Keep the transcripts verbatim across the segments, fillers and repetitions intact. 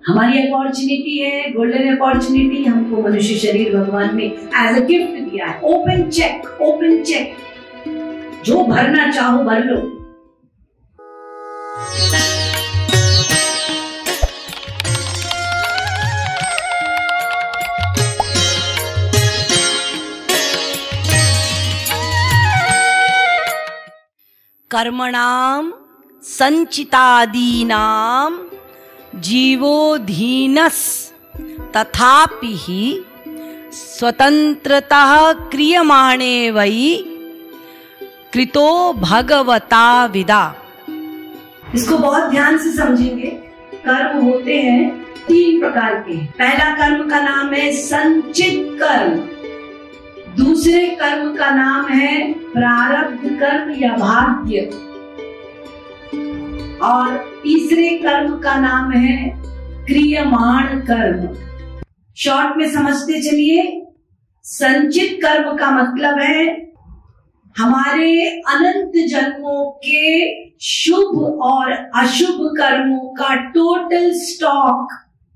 हमारी अपॉर्चुनिटी है, golden opportunity. हमको मनुष्य शरीर भगवान ने एज अ गिफ्ट दिया है। ओपन चेक, ओपन चेक, जो भरना चाहो भर लो। कर्मणाम संचितादीनाम जीवोधीनस तथापि ही स्वतंत्रतः क्रियमाणे वै कृतो भगवता विदा। इसको बहुत ध्यान से समझेंगे। कर्म होते हैं तीन प्रकार के। पहला कर्म का नाम है संचित कर्म, दूसरे कर्म का नाम है प्रारब्ध कर्म या भाग्य, और तीसरे कर्म का नाम है क्रियमाण कर्म। शॉर्ट में समझते चलिए। संचित कर्म का मतलब है हमारे अनंत जन्मों के शुभ और अशुभ कर्मों का टोटल स्टॉक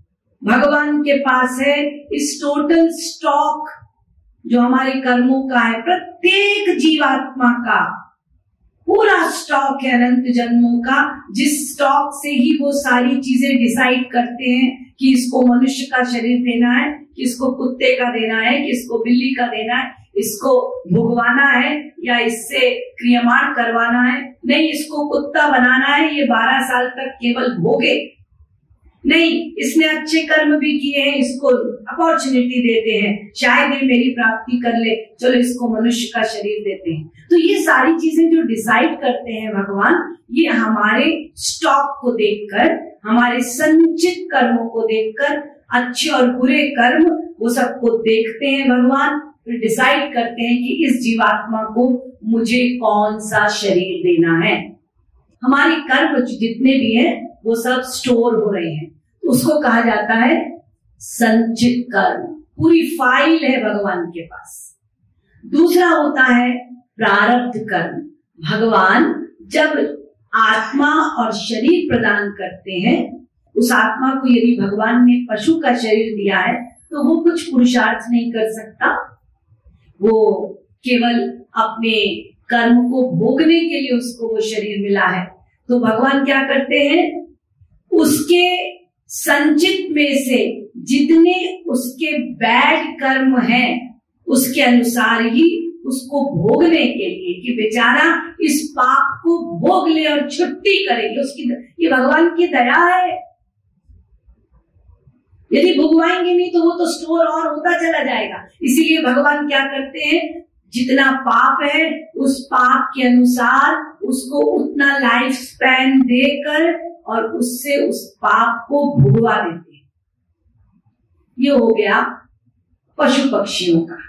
भगवान के पास है। इस टोटल स्टॉक जो हमारे कर्मों का है, प्रत्येक जीवात्मा का पूरा स्टॉक है अनंत जन्मों का, जिस स्टॉक से ही वो सारी चीजें डिसाइड करते हैं कि इसको मनुष्य का शरीर देना है, किसको कुत्ते का देना है, किसको बिल्ली का देना है, इसको भुगवाना है या इससे क्रियमाण करवाना है। नहीं, इसको कुत्ता बनाना है, ये बारह साल तक केवल भोगे। नहीं, इसने अच्छे कर्म भी किए हैं, इसको अपॉर्चुनिटी देते हैं, शायद ये मेरी प्राप्ति कर ले, चलो इसको मनुष्य का शरीर देते हैं। तो ये सारी चीजें जो डिसाइड करते हैं भगवान, ये हमारे स्टॉक को देखकर, हमारे संचित कर्मों को देखकर, अच्छे और बुरे कर्म वो सबको देखते हैं भगवान, फिर डिसाइड करते हैं कि इस जीवात्मा को मुझे कौन सा शरीर देना है। हमारे कर्म जितने भी हैं वो सब स्टोर हो रहे हैं, उसको कहा जाता है संचित कर्म। पूरी फाइल है भगवान के पास। दूसरा होता है प्रारब्ध कर्म। भगवान जब आत्मा और शरीर प्रदान करते हैं, उस आत्मा को यदि भगवान ने पशु का शरीर दिया है तो वो कुछ पुरुषार्थ नहीं कर सकता, वो केवल अपने कर्म को भोगने के लिए उसको वो शरीर मिला है। तो भगवान क्या करते हैं, उसके संचित में से जितने उसके बैड कर्म हैं उसके अनुसार ही उसको भोगने के लिए, कि बेचारा इस पाप को भोग ले और छुट्टी करेगी, उसकी ये भगवान की दया है। यदि भुगवाएंगे नहीं तो वो तो स्टोर और होता चला जाएगा। इसीलिए भगवान क्या करते हैं, जितना पाप है उस पाप के अनुसार उसको उतना लाइफ स्पैन देकर और उससे उस पाप को भुगवा देते हैं। ये हो गया पशु पक्षियों का।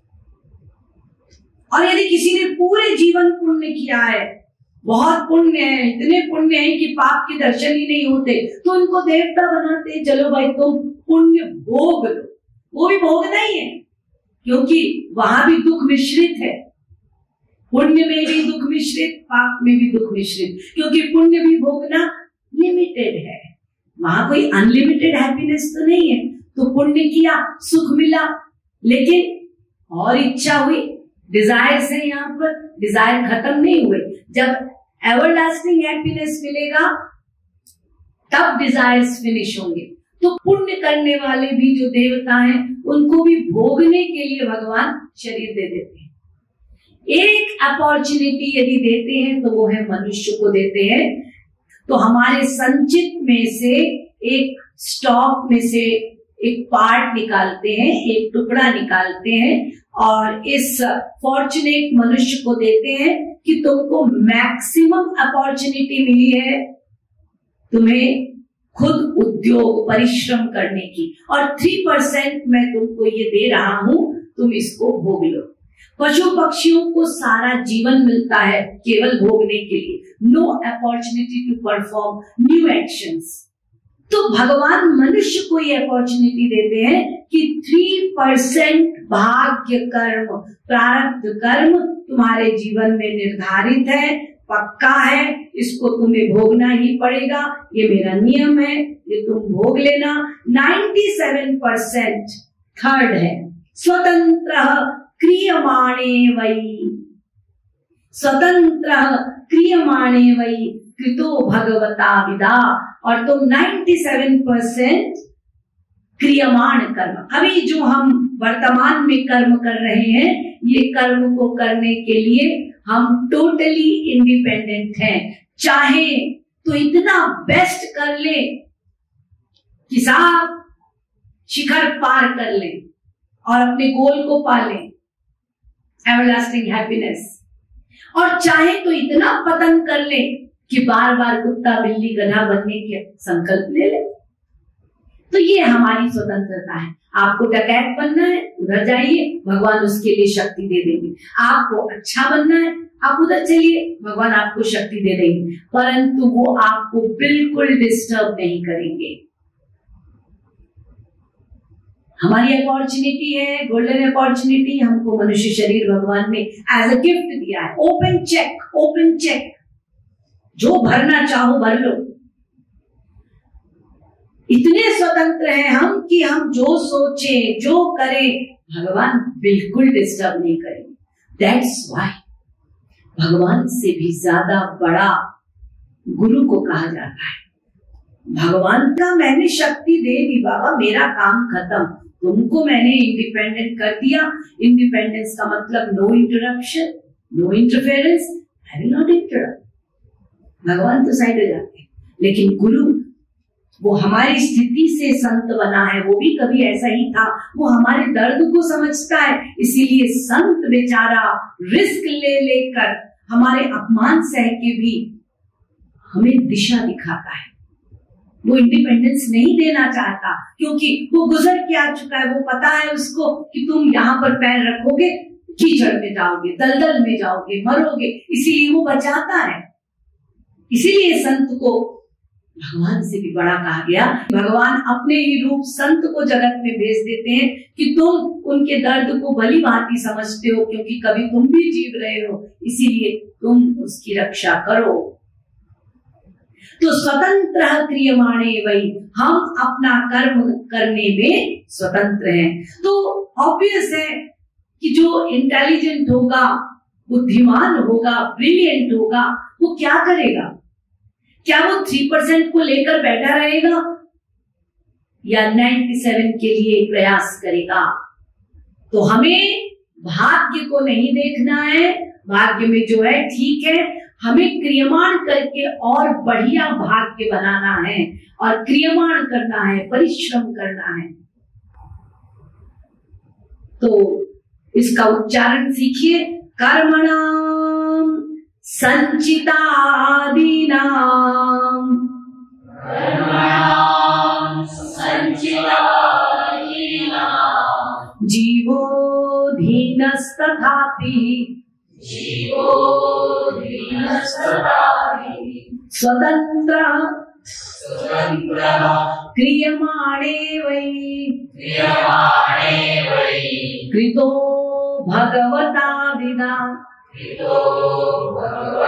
और यदि किसी ने पूरे जीवन पुण्य किया है, बहुत पुण्य है, इतने पुण्य है कि पाप के दर्शन ही नहीं होते, तो उनको देवता बनाते, चलो भाई तुम पुण्य भोग लो। वो भी भोगना ही है, क्योंकि वहां भी दुख मिश्रित है। पुण्य में भी दुख मिश्रित, पाप में भी दुख मिश्रित, क्योंकि पुण्य भी भोगना लिमिटेड है, वहां कोई अनलिमिटेड हैप्पीनेस तो नहीं है। तो पुण्य किया, सुख मिला, लेकिन और इच्छा हुई, डिजायर्स है, यहाँ पर डिजायर खत्म नहीं हुए। जब एवरलास्टिंग हैप्पीनेस मिलेगा तब डिजायर्स फिनिश होंगे। तो पुण्य करने वाले भी जो देवता हैं उनको भी भोगने के लिए भगवान शरीर दे देते हैं। एक अपॉर्चुनिटी यदि देते हैं तो वो है मनुष्य को देते हैं। तो हमारे संचित में से एक स्टॉक में से एक पार्ट निकालते हैं, एक टुकड़ा निकालते हैं और इस फॉर्चुनेट मनुष्य को देते हैं कि तुमको मैक्सिमम अपॉर्चुनिटी मिली है तुम्हें खुद उद्योग परिश्रम करने की, और थ्री परसेंट मैं तुमको ये दे रहा हूं, तुम इसको भोग लो। पशु पक्षियों को सारा जीवन मिलता है केवल भोगने के लिए, no opportunity to perform new actions. तो भगवान मनुष्य को ये अपॉर्चुनिटी देते हैं कि थ्री परसेंट भाग्य कर्म, प्रारब्ध कर्म तुम्हारे जीवन में निर्धारित है, पक्का है, इसको तुम्हें भोगना ही पड़ेगा, ये मेरा नियम है, ये तुम भोग लेना। सत्तानवे परसेंट थर्ड है स्वतंत्र क्रियमाणे वै, स्वतंत्र क्रियमाणे वै कृतो भगवता विदा। और तुम सत्तानवे परसेंट क्रियमाण कर्म, अभी जो हम वर्तमान में कर्म कर रहे हैं, ये कर्म को करने के लिए हम टोटली इंडिपेंडेंट हैं। चाहे तो इतना बेस्ट कर ले कि साहब शिखर पार कर ले और अपने गोल को पा ले, एवरलास्टिंग हैप्पीनेस, और चाहे तो इतना पतन कर ले कि बार बार कुत्ता बिल्ली गधा बनने के संकल्प ले ले। तो ये हमारी स्वतंत्रता है। आपको डकैत बनना है, उधर जाइए, भगवान उसके लिए शक्ति दे देंगे। आपको अच्छा बनना है, आप उधर चलिए, भगवान आपको शक्ति दे देंगे, परंतु वो आपको बिल्कुल डिस्टर्ब नहीं करेंगे। हमारी अपॉर्चुनिटी है, गोल्डन अपॉर्चुनिटी, हमको मनुष्य शरीर भगवान ने एज अ गिफ्ट दिया है। ओपन चेक, ओपन चेक, जो भरना चाहो भर लो। इतने स्वतंत्र हैं हम कि हम जो सोचे जो करें भगवान बिल्कुल डिस्टर्ब नहीं करेंगे। दैट्स व्हाई भगवान से भी ज्यादा बड़ा गुरु को कहा जाता है। भगवान का मैंने शक्ति दे दी बाबा, मेरा काम खत्म, तुमको मैंने इंडिपेंडेंट कर दिया। इंडिपेंडेंस का मतलब no interruption, no interference, I will not interrupt. भगवान तो साइड हो जाते हैं, लेकिन गुरु वो हमारी स्थिति से संत बना है, वो भी कभी ऐसा ही था, वो हमारे दर्द को समझता है, इसीलिए संत बेचारा रिस्क ले लेकर हमारे अपमान सह के भी हमें दिशा दिखाता है। वो इंडिपेंडेंस नहीं देना चाहता, क्योंकि वो गुजर के आ चुका है, वो पता है उसको कि तुम यहाँ पर पैर रखोगे कीचड़ में जाओगे, दलदल में जाओगे, मरोगे, इसीलिए वो बचाता है। इसीलिए संत को भगवान से भी बड़ा कहा गया। भगवान अपने ही रूप संत को जगत में भेज देते हैं कि तुम उनके दर्द को भली भांति समझते हो, क्योंकि कभी तुम भी जीव रहे हो, इसीलिए तुम उसकी रक्षा करो। तो स्वतंत्र क्रियमाणे वै, हम अपना कर्म करने में स्वतंत्र हैं। तो ऑब्वियस है कि जो इंटेलिजेंट होगा, बुद्धिमान होगा, ब्रिलियंट होगा, वो क्या करेगा? क्या वो थ्री परसेंट को लेकर बैठा रहेगा या सत्तानवे के लिए प्रयास करेगा? तो हमें भाग्य को नहीं देखना है, भाग्य में जो है ठीक है, हमें क्रियमाण करके और बढ़िया भाग्य बनाना है, और क्रियमाण करना है, परिश्रम करना है। तो इसका उच्चारण सीखिए, कर्मणाम संचितादीनाम जीवो धीनस्तथापि स्वतंत्र क्रियमाणे वै कृतो भगवता विदा।